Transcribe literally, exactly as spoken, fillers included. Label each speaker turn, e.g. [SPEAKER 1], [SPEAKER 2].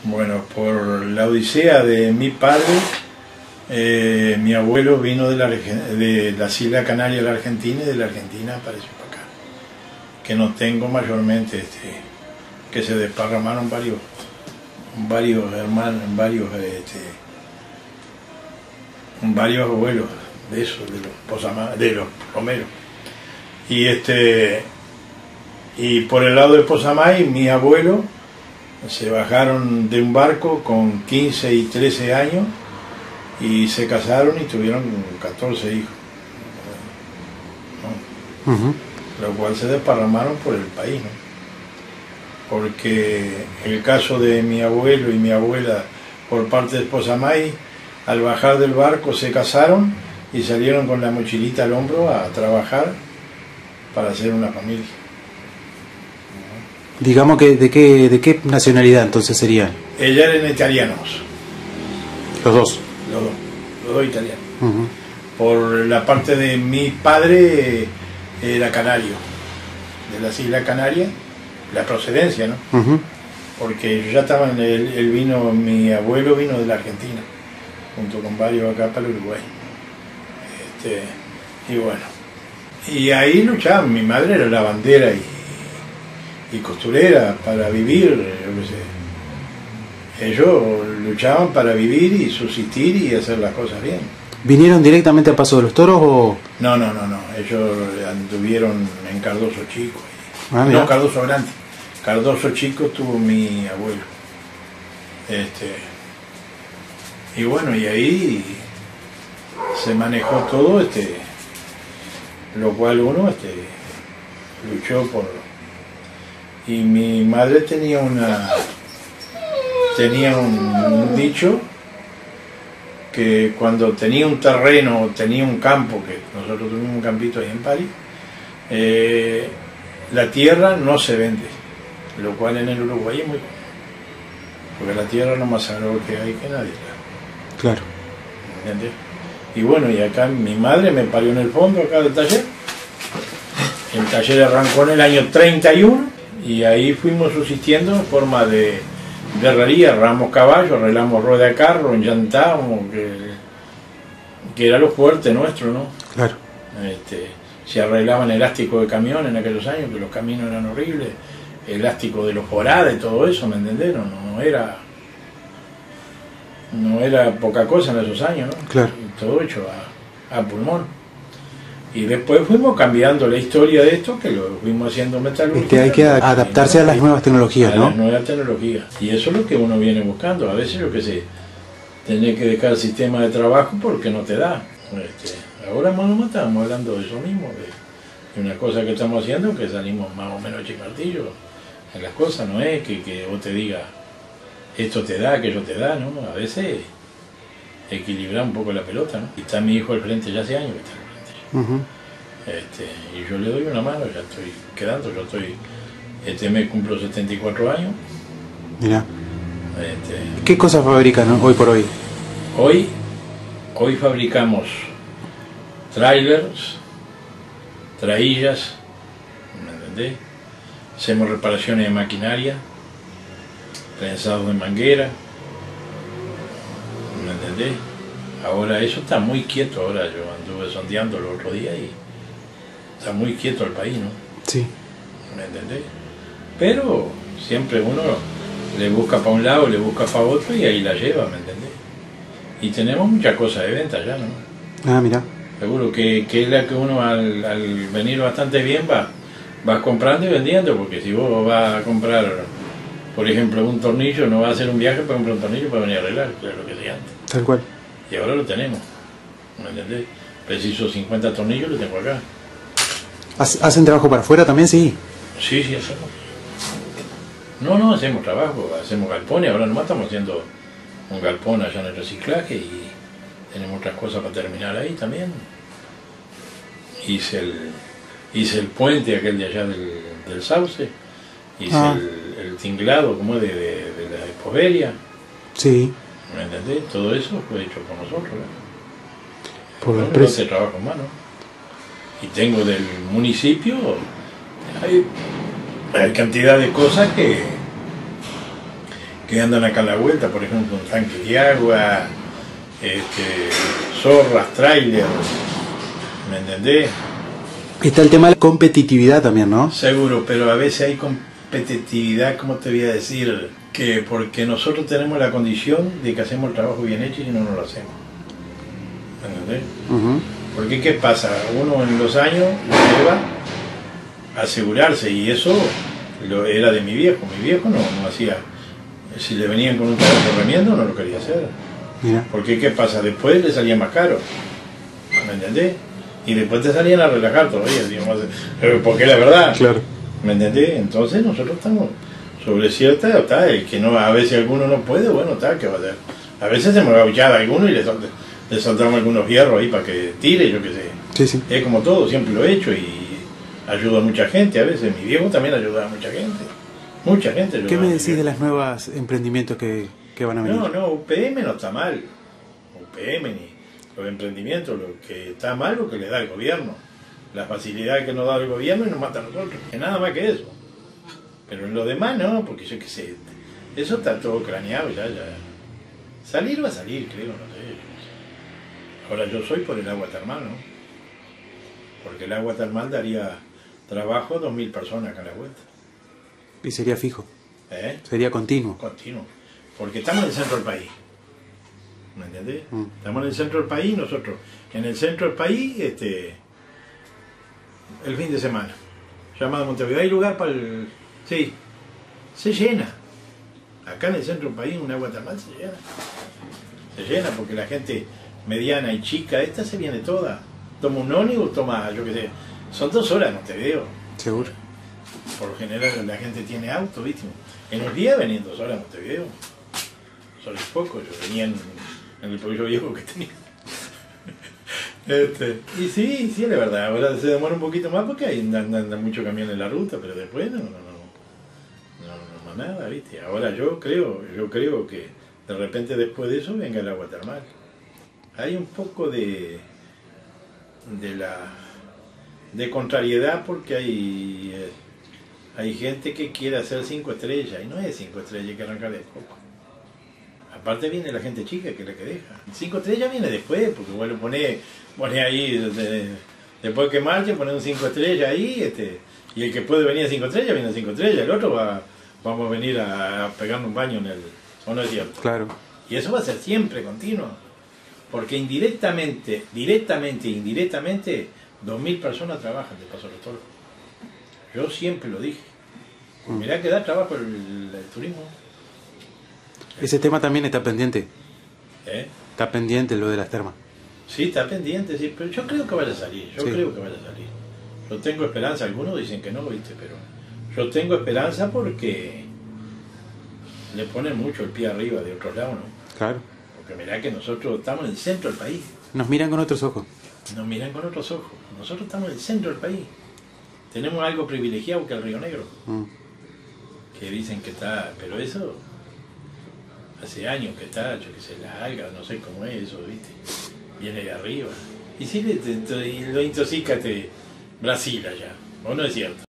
[SPEAKER 1] Bueno, por la odisea de mi padre, eh, mi abuelo vino de, la, de las Islas Canarias de la Argentina y de la Argentina apareció para acá. Que no tengo mayormente, este, que se desparramaron varios, varios hermanos, varios, este, varios abuelos de esos, de los Posamá, de los Romeros. Y este, y por el lado de Posamay, mi abuelo se bajaron de un barco con quince y trece años y se casaron y tuvieron catorce hijos, ¿no? Uh-huh. Lo cual se desparramaron por el país, ¿no? Porque el caso de mi abuelo y mi abuela por parte de Posamay, al bajar del barco se casaron y salieron con la mochilita al hombro a trabajar para hacer una familia.
[SPEAKER 2] Digamos que de qué de qué nacionalidad entonces serían.
[SPEAKER 1] Ella eran italianos.
[SPEAKER 2] Los dos.
[SPEAKER 1] Los dos, los dos italianos.
[SPEAKER 2] Uh-huh.
[SPEAKER 1] Por la parte de mi padre era canario, de las Islas Canarias, la procedencia, ¿no? Uh-huh. Porque ya estaban, él, él vino, mi abuelo vino de la Argentina, junto con varios acá para el Uruguay. Este, y bueno, y ahí luchaban, mi madre era lavandera y y costurera para vivir, yo qué sé. Ellos luchaban para vivir y subsistir y hacer las cosas bien.
[SPEAKER 2] ¿Vinieron directamente a Paso de los Toros o...?
[SPEAKER 1] No, no, no, no. Ellos anduvieron en Cardoso Chico. Y...
[SPEAKER 2] Ah,
[SPEAKER 1] no, Cardoso Grande. Cardoso Chico tuvo mi abuelo. Este... Y bueno, y ahí se manejó todo, este... lo cual uno este, luchó por... Y mi madre tenía una tenía un, un dicho que cuando tenía un terreno, tenía un campo, que nosotros tuvimos un campito ahí en París, eh, la tierra no se vende, lo cual en el Uruguay es muy bueno, porque la tierra es lo más sagrado que hay que nadie.
[SPEAKER 2] Claro.
[SPEAKER 1] ¿Entiendes? Y bueno, y acá mi madre me parió en el fondo acá del taller. El taller arrancó en el año treinta y uno. Y ahí fuimos subsistiendo en forma de, de herrería, arreglamos caballos, arreglamos rueda de carro, enllantábamos, que, que era lo fuerte nuestro, ¿no?
[SPEAKER 2] Claro.
[SPEAKER 1] Este, se arreglaban elástico de camión en aquellos años, que los caminos eran horribles, elástico de los forades, todo eso, ¿me entendés? No, no era, no era poca cosa en esos años, ¿no?
[SPEAKER 2] Claro.
[SPEAKER 1] Y todo hecho a, a pulmón. Y después fuimos cambiando la historia de esto, que lo fuimos haciendo metalurgia.
[SPEAKER 2] Este, hay que adaptarse a las nuevas tecnologías,
[SPEAKER 1] a
[SPEAKER 2] ¿no?
[SPEAKER 1] A las nuevas tecnologías. Y eso es lo que uno viene buscando. A veces, yo qué sé, tenés que dejar el sistema de trabajo porque no te da. Este, ahora más o menos estamos hablando de eso mismo, de, de una cosa que estamos haciendo, que salimos más o menos chicartillos en las cosas. No es que, que vos te digas, esto te da, aquello te da, ¿no? A veces equilibrar un poco la pelota, ¿no? Y está mi hijo al frente ya hace años que está.
[SPEAKER 2] Uh-huh.
[SPEAKER 1] Este, y yo le doy una mano, ya estoy quedando, yo estoy, este mes cumplo setenta y cuatro años.
[SPEAKER 2] Mira.
[SPEAKER 1] Este,
[SPEAKER 2] ¿Qué cosas fabrican, ¿no? hoy por hoy?
[SPEAKER 1] Hoy, hoy fabricamos trailers, traillas, ¿me entendés? Hacemos reparaciones de maquinaria, prensados de manguera, ¿me entendés? Ahora eso está muy quieto, ahora yo anduve sondeando el otro día y está muy quieto el país, ¿no?
[SPEAKER 2] Sí.
[SPEAKER 1] ¿Me entendés? Pero siempre uno le busca para un lado, le busca para otro y ahí la lleva, ¿me entendés? Y tenemos muchas cosas de venta ya, ¿no?
[SPEAKER 2] Ah, mira.
[SPEAKER 1] Seguro que, que es la que uno al, al venir bastante bien va, va comprando y vendiendo, porque si vos vas a comprar, por ejemplo, un tornillo, no vas a hacer un viaje para comprar un tornillo para venir a arreglar, que era lo que hacía antes.
[SPEAKER 2] Tal cual.
[SPEAKER 1] Y ahora lo tenemos, ¿me entendés? Preciso cincuenta tornillos, lo tengo acá.
[SPEAKER 2] ¿Hacen trabajo para afuera también? Sí.
[SPEAKER 1] Sí, sí, hacemos. No, no, hacemos trabajo, hacemos galpones, ahora nomás estamos haciendo un galpón allá en el reciclaje y tenemos otras cosas para terminar ahí también. Hice el, hice el puente aquel de allá del, del Sauce, hice ah. el, el tinglado como de, de, de la Espoveria.
[SPEAKER 2] Sí.
[SPEAKER 1] ¿Me entendés? Todo eso fue hecho por nosotros, ¿no?
[SPEAKER 2] Por la
[SPEAKER 1] empresa. No trabajo en mano. Y tengo del municipio, hay, hay cantidad de cosas que que andan acá en la vuelta, por ejemplo, un tanque de agua, este, zorras, trailers, ¿me entendés?
[SPEAKER 2] Está el tema de la competitividad también, ¿no?
[SPEAKER 1] Seguro, pero a veces hay competitividad, ¿cómo te voy a decir? Que porque nosotros tenemos la condición de que hacemos el trabajo bien hecho y no nos lo hacemos. ¿Me entendés?
[SPEAKER 2] Uh-huh.
[SPEAKER 1] Porque ¿qué pasa? Uno en los años lo lleva a asegurarse, y eso lo, era de mi viejo. Mi viejo no, no hacía. Si le venían con un trabajo de remiendo, no lo quería hacer.
[SPEAKER 2] Mira.
[SPEAKER 1] Porque ¿qué pasa? Después le salía más caro. ¿Me entendés? Y después te salían a relajar todavía, digamos, porque es la verdad.
[SPEAKER 2] Claro.
[SPEAKER 1] ¿Me entendés? Entonces nosotros estamos sobre cierta, está, el que no, a veces alguno no puede, bueno, está, ¿qué va a hacer? A veces se me va a echar a alguno y le, sol- le soltamos algunos hierros ahí para que tire, yo qué sé.
[SPEAKER 2] Sí, sí.
[SPEAKER 1] Es como todo, siempre lo he hecho y ayudo a mucha gente, a veces mi viejo también ayuda a mucha gente. Mucha gente ayuda.
[SPEAKER 2] ¿Qué me
[SPEAKER 1] a
[SPEAKER 2] decís
[SPEAKER 1] mi
[SPEAKER 2] de
[SPEAKER 1] viejo.
[SPEAKER 2] los nuevos emprendimientos que, que van a venir?
[SPEAKER 1] No, no, U P M no está mal. U P M ni los emprendimientos, lo que está mal lo que le da el gobierno. La facilidad que nos da el gobierno y nos mata a nosotros. Que nada más que eso. Pero en lo demás no, porque yo qué sé. Eso está todo craneado ya, ya. Salir va a salir, creo, no sé. Ahora yo soy por el agua termal, ¿no? Porque el agua termal daría trabajo a dos mil personas acá a la vuelta.
[SPEAKER 2] Y sería fijo,
[SPEAKER 1] ¿Eh?
[SPEAKER 2] sería continuo.
[SPEAKER 1] Continuo. Porque estamos en el centro del país. ¿Me entendés?
[SPEAKER 2] Mm.
[SPEAKER 1] Estamos en el centro del país, nosotros en el centro del país, este, el fin de semana, llamado Montevideo, hay lugar para el... Sí, se llena. Acá en el centro del país un agua termal se llena. Se llena porque la gente mediana y chica, esta se viene toda. Toma un ónibus, toma, yo qué sé, son dos horas en Montevideo.
[SPEAKER 2] Seguro.
[SPEAKER 1] Por lo general la gente tiene auto, ¿viste? En el día venían dos horas a Montevideo. Solo es poco, yo venía en, en el pollo viejo que tenía. Este, y sí, sí, es la verdad. Ahora se demora un poquito más porque hay andan, andan mucho camión en la ruta, pero después no, no, no, no, no, no nada, ¿viste? Ahora yo creo, yo creo que de repente después de eso venga el agua termal. Hay un poco de de la de contrariedad porque hay eh, hay gente que quiere hacer cinco estrellas y no es cinco estrellas, hay que arrancar de poco. Aparte viene la gente chica que es la que deja. Cinco estrellas viene después, porque vos lo ponés, ponés ahí, de, después que marche, ponés un cinco estrellas ahí, este, y el que puede venir a cinco estrellas, viene a cinco estrellas, el otro va, vamos a venir a, a pegarnos un baño en el, ¿o no es cierto?
[SPEAKER 2] Claro.
[SPEAKER 1] Y eso va a ser siempre continuo, porque indirectamente, directamente e indirectamente, dos mil personas trabajan de Paso Los Toros. Yo siempre lo dije. Mirá que da trabajo el, el turismo.
[SPEAKER 2] Ese tema también está pendiente.
[SPEAKER 1] ¿Eh?
[SPEAKER 2] Está pendiente lo de las termas.
[SPEAKER 1] Sí, está pendiente, sí, pero yo creo que vaya a salir, yo
[SPEAKER 2] Sí.
[SPEAKER 1] creo que vaya a salir. Yo tengo esperanza, algunos dicen que no, viste, pero yo tengo esperanza porque le ponen mucho el pie arriba de otros lados, ¿no?
[SPEAKER 2] Claro.
[SPEAKER 1] Porque mirá que nosotros estamos en el centro del país,
[SPEAKER 2] Nos miran con otros ojos.
[SPEAKER 1] nos miran con otros ojos, nosotros estamos en el centro del país. Tenemos algo privilegiado que el Río Negro,
[SPEAKER 2] Mm.
[SPEAKER 1] que dicen que está, pero eso hace años que está, yo que sé, las algas, no sé cómo es eso, viste, viene de arriba. Y si le, te, te- lo intoxica te Brasil allá, ¿o no es cierto?